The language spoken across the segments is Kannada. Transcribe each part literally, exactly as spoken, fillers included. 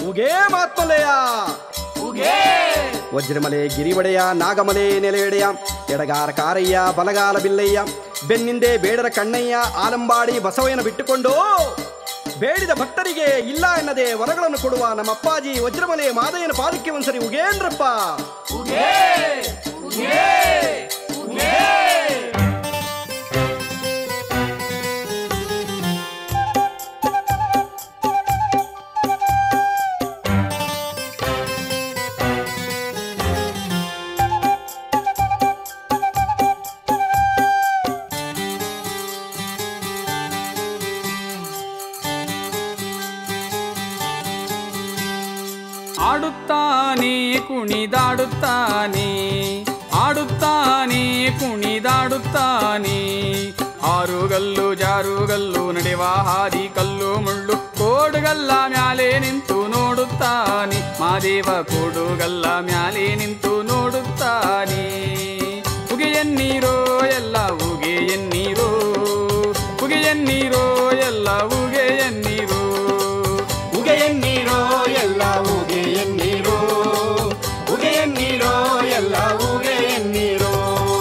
ಉಗೇ ಮಾತ್ಮಲೆಯ ವಜ್ರಮಲೆ ಗಿರಿವಡೆಯ ನಾಗಮಲೆ ನೆಲೆಯಡೆಯ ಎಡಗಾರ ಕಾರಯ್ಯ ಬಲಗಾಲ ಬಿಲ್ಲಯ್ಯ ಬೆನ್ನಿಂದೆ ಬೇಡರ ಕಣ್ಣಯ್ಯ ಆಲಂಬಾಡಿ ಬಸವಯ್ಯನ ಬಿಟ್ಟುಕೊಂಡು ಬೇಡಿದ ಭಕ್ತರಿಗೆ ಇಲ್ಲ ಎನ್ನದೆ ವರಗಳನ್ನು ಕೊಡುವ ನಮ್ಮ ಅಪ್ಪಾಜಿ ವಜ್ರಮಲೆ ಮಾದಯ್ಯನ ಪಾದಕ್ಕೆ ಒಂದ್ಸರಿ ಉಗೇಂದ್ರಪ್ಪ. ಆಡುತ್ತಾನೆ ಕುಣಿದಾಡುತ್ತಾನೆ, ಆಡುತ್ತಾನೆ ಕುಣಿದಾಡುತ್ತಾನೆ, ಆರುಗಲ್ಲು ಜಾರುಗಲ್ಲು ನಡೆವ ಹಾದಿ ಕಲ್ಲು ಮುಳ್ಳು ಕೋಡುಗಲ್ಲ ಮ್ಯಾಲೆ ನಿಂತು ನೋಡುತ್ತಾನೆ, ಮಾದೇವ ಕೋಡುಗಲ್ಲ ಮ್ಯಾಲೆ ನಿಂತು ನೋಡುತ್ತಾನೆ. ಉಗೆಯನ್ನೀರೋ ಎಲ್ಲ ಉಗೆಯನ್ನೀರೋ, ಉಗೆಯನ್ನೀರೋ ಎಲ್ಲ ಉಗೆಯನ್ನೀರೋ, ಉಗೆಯನ್ನೀರೋ ಎಲ್ಲ ಉಗೆಯನ್ನೀರೋ, ಉಗೆಯನ್ನೀರೋ ಎಲ್ಲ ಉಗೆಯನ್ನೀರೋ.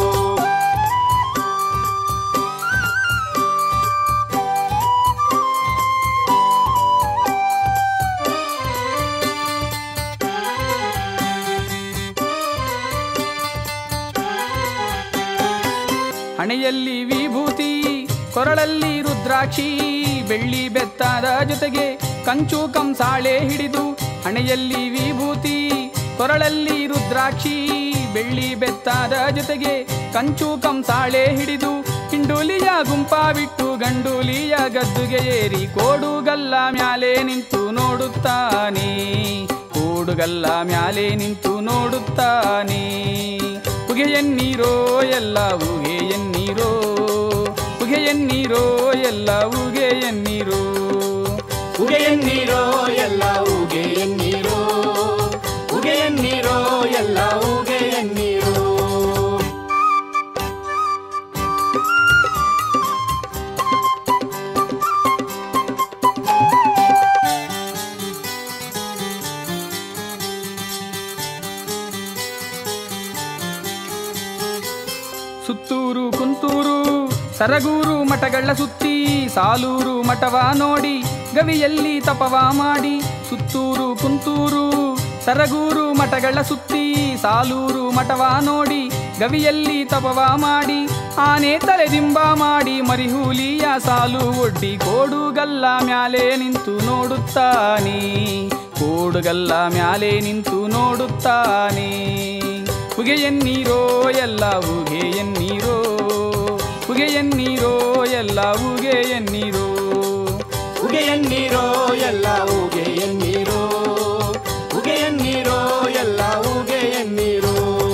ಹಣೆಯಲ್ಲಿ ವಿಭೂತಿ ಕೊರಳಲ್ಲಿ ರುದ್ರಾಕ್ಷಿ, ಬೆಳ್ಳಿ ಬೆತ್ತದ ಜೊತೆಗೆ ಕಂಚು ಕಂಸಾಳೆ ಹಿಡಿದು, ಹಣೆಯಲ್ಲಿ ವಿಭೂತಿ ಕೊರಳಲ್ಲಿ ರುದ್ರಾಕ್ಷಿ, ಬೆಳ್ಳಿ ಬೆತ್ತದ ಜೊತೆಗೆ ಕಂಚು ಕಂಸಾಳೆ ಹಿಡಿದು, ಹಿಂಡೂಲಿಯ ಗುಂಪ ಬಿಟ್ಟು ಗಂಡೂಲಿಯ ಗದ್ದುಗೆ ಏರಿ ಕೋಡುಗಲ್ಲ ಮ್ಯಾಲೆ ನಿಂತು ನೋಡುತ್ತಾನೆ, ಕೋಡುಗಲ್ಲ ಮ್ಯಾಲೆ ನಿಂತು ನೋಡುತ್ತಾನೆ. ಉಗೆಯನ್ನೀರೋ ಎಲ್ಲ ಉಗೆಯನ್ನೀರೋ, ಉಗೆಯನ್ನೀರೋ ಎಲ್ಲ ಉಗೆಯನ್ನೀರೋ, ಉಗೆಯನ್ನೀರೋ ಎಲ್ಲ ಉಗೆಯನ್ನೀರೋ, ಉಗೆಯನ್ನೀರೋ ಎಲ್ಲ ಉಗೆಯನ್ನೀರೋ. ಸುತ್ತೂರು ಕುಂತೂರು ಸರಗೂರು ಮಠಗಳ ಸುತ್ತಿ, ಸಾಲೂರು ಮಠವ ನೋಡಿ ಗವಿಯಲ್ಲಿ ತಪವ ಮಾಡಿ, ಸುತ್ತೂರು ಕುಂತೂರು ಸರಗೂರು ಮಠಗಳ ಸುತ್ತಿ, ಸಾಲೂರು ಮಠವ ನೋಡಿ ಗವಿಯಲ್ಲಿ ತಪವ ಮಾಡಿ, ಆನೆ ತಲೆದಿಂಬ ಮಾಡಿ ಮರಿಹುಲಿಯ ಸಾಲು ಒಡ್ಡಿ ಕೋಡುಗಲ್ಲ ಮ್ಯಾಲೆ ನಿಂತು ನೋಡುತ್ತಾನೆ, ಕೋಡುಗಲ್ಲ ಮ್ಯಾಲೆ ನಿಂತು ನೋಡುತ್ತಾನೆ. ಉಗೆಯನ್ನೀರೋ ಎಲ್ಲ ಉಗೆಯನ್ನೀರೋ, ಉಗೆಯನ್ನೀರೋ ಎಲ್ಲ ಉಗೆಯನ್ನೀರೋ, ಉಗೆಯನ್ನೀರೋ ಎಲ್ಲ ಉಗೆಯನ್ನೀರೋ, ಉಗೆಯನ್ನೀರೋ ಎಲ್ಲ ಉಗೆಯನ್ನೀರೋ.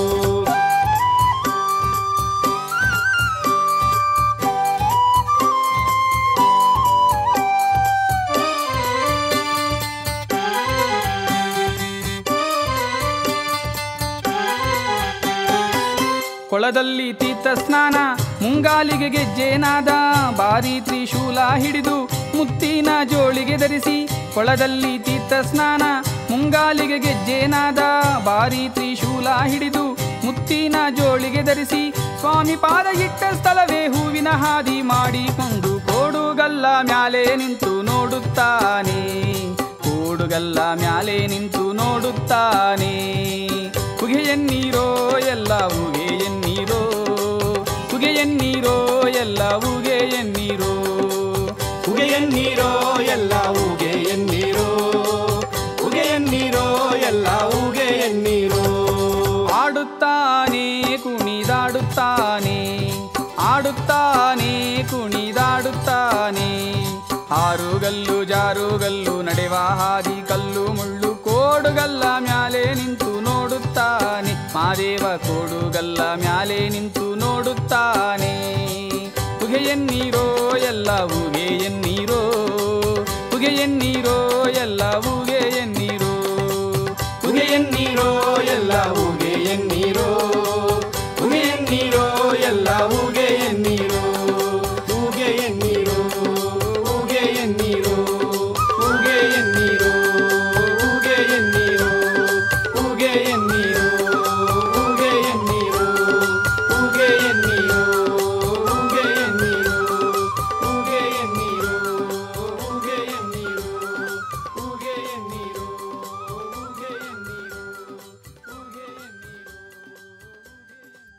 ಕೊಳದಲ್ಲಿ ತೀರ್ಥ ಸ್ನಾನ ಮುಂಗಾಲಿಗೆ ಗೆಜ್ಜೆನಾದ, ಬಾರಿ ತ್ರಿಶೂಲ ಹಿಡಿದು ಮುತ್ತಿನ ಜೋಳಿಗೆ ಧರಿಸಿ, ಕೊಳದಲ್ಲಿ ತೀರ್ಥ ಸ್ನಾನ ಮುಂಗಾಲಿಗೆ ಗೆಜ್ಜೆನಾದ, ಬಾರಿ ತ್ರಿಶೂಲ ಹಿಡಿದು ಮುತ್ತಿನ ಜೋಳಿಗೆ ಧರಿಸಿ, ಸ್ವಾಮಿ ಪಾದ ಇಟ್ಟ ಸ್ಥಳವೇ ಹೂವಿನ ಹಾದಿ ಮಾಡಿಕೊಂಡು ಕೋಡುಗಲ್ಲ ಮ್ಯಾಲೆ ನಿಂತು ನೋಡುತ್ತಾನೆ, ಕೋಡುಗಲ್ಲ ಮ್ಯಾಲೆ ನಿಂತು ನೋಡುತ್ತಾನೆ. ಉಗೆಯನ್ನೀರೋ ಎಲ್ಲ ಉಗೆಯನ್ನೀರೋ, ಉಗೆಯನ್ನೀರೋ ಎಲ್ಲ ಉಗೆಯನ್ನೀರೋ, ಉಗೆಯನ್ನೀರೋ ಎಲ್ಲ ಉಗೆಯನ್ನೀರೋ, ಉಗೆಯನ್ನೀರೋ ಎಲ್ಲ ಉಗೆಯನ್ನೀರೋ. ಆಡುತ್ತಾನೆ ಕುಣಿದಾಡುತ್ತಾನೆ, ಆಡುತ್ತಾನೆ ಕುಣಿದಾಡುತ್ತಾನೆ, ಆರುಗಲ್ಲು ಜಾರುಗಲ್ಲು ನಡೆವ ಹಾದಿ ಕಲ್ಲು ಮುಳ್ಳು ಕೋಡುಗಲ್ಲ ಮ್ಯಾಲೆ ನಿಂತು ನೋಡುತ್ತಾನೆ, ಮಾದೇವ ಕೋಡುಗಲ್ಲ ಮ್ಯಾಲೆ ನಿಂತು ನೋಡುತ್ತಾನೆ. ಉಗೆಯನ್ನೀರೋ ಎಲ್ಲ ಉಗೆಯನ್ನೀರೋ, ಉಗೆಯನ್ನೀರೋ ಎಲ್ಲ ಉಗೆಯನ್ನೀರೋ, ಉಗೆಯನ್ನೀರೋ ಎಲ್ಲ ಉಗೆಯನ್ನೀರೋ, ಉಗೆಯನ್ನೀರೋ ಎಲ್ಲ ಉಗೆ